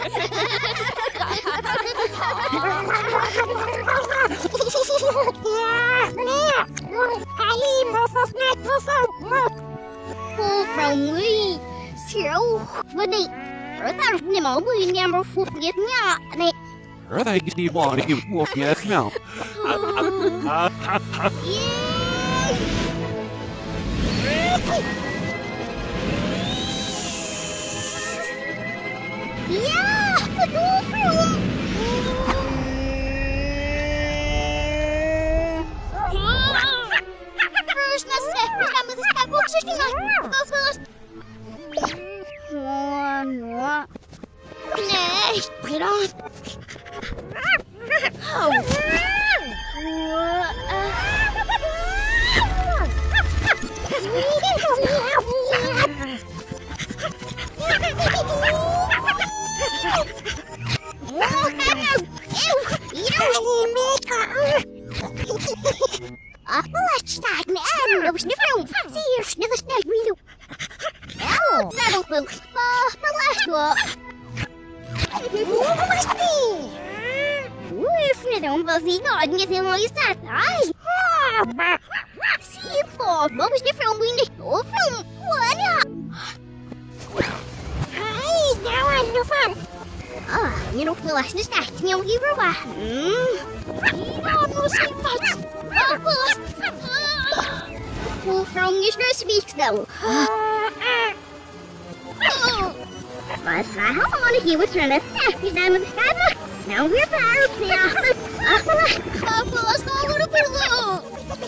Morphle ơi, xíu vừa đi. Rồi ta nè máu bùi nè mà phục nhiệt nhá này. Rồi ta đi bỏ đi phục nhiệt nhá. Yeah, Morphle. First, let's say, we're going to step up, so you know, go first. No. Nee, get on. Let's start now. No, sniff around. See here, sniff a snake, we do. Oh, that'll do. The last one. If you don't believe God, you can only start. See you for what was different we need to go from what? Hey, now I'm no fun. You don't feel like this night, you don't give her back. You don't know some fights. Well, from your stress speaks though. But I don't want to hear what's from the after time of the sky. Now we're back now. Let's go a little bit low.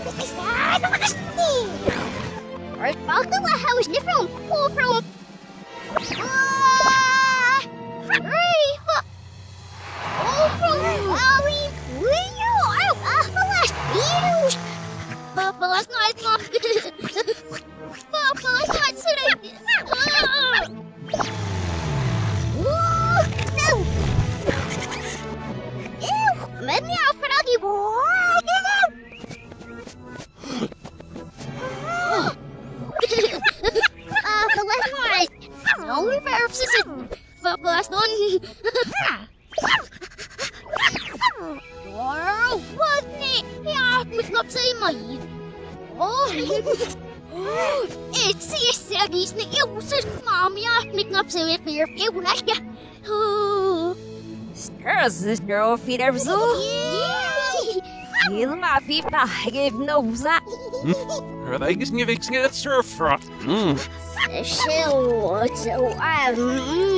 Right back to the house different. Pull from. Last night's not good. Papa, last night's today. No. Ew, let me out for doggy boy. Papa, last night. No reverse. Papa, last one. Wow, wasn't it? Yeah, we've got to say my. It's sagis na iusas mamia miknapse with your figurasya. Scares this girl feet ever so. Heel my feet I give no that. Rồi ta giving surf. So